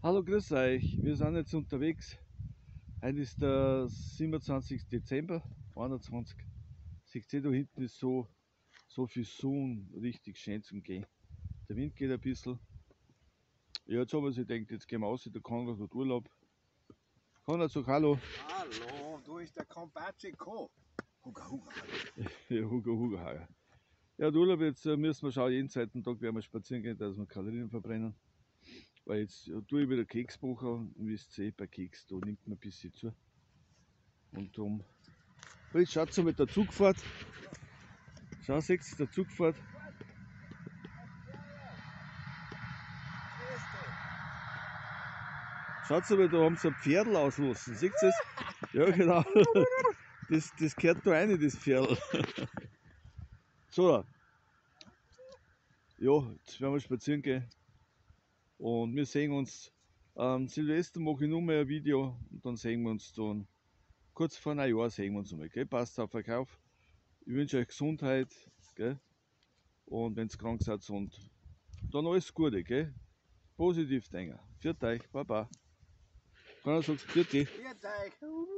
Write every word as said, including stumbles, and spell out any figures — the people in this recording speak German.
Hallo, grüß euch. Wir sind jetzt unterwegs. Heute ist der siebenundzwanzigste Dezember einundzwanzig. Seht ihr, da hinten ist so, so viel Sonne, richtig schön zum Gehen. Der Wind geht ein bisschen. Ja, jetzt haben wir sich gedacht, jetzt gehen wir raus, der Konrad hat Urlaub. Konrad, sag Hallo. Hallo, du ist der Kompatsche Co. Huga, huga. Ja, Hugo, Hugo, Hager. Ja, der Urlaub, jetzt äh, müssen wir schauen, jeden zweiten Tag werden wir spazieren gehen, dass wir Kalorien verbrennen. Weil jetzt ja, tue ich wieder Keksbucher und wie ihr seht, bei Keks, da nimmt man ein bisschen zu. Und darum, jetzt schaut so mit der Zugfahrt. Schau, seht ihr, der Zug fährt. Schaut mal, da haben sie ein Pferdl auslassen. Seht ihr das? Ja, genau. Das, das gehört da rein, das Pferdl. So, ja, jetzt werden wir spazieren gehen. Und wir sehen uns am Silvester, mache ich nur mehr ein Video und dann sehen wir uns dann kurz vor einem Jahr sehen wir uns nochmal. Gell? Passt auf euch auf. Ich wünsche euch Gesundheit, gell? Und wenn ihr krank seid, und dann alles Gute, gell? Positiv denken. Für euch, Baba. Kann er sagen, für dich. Viert euch.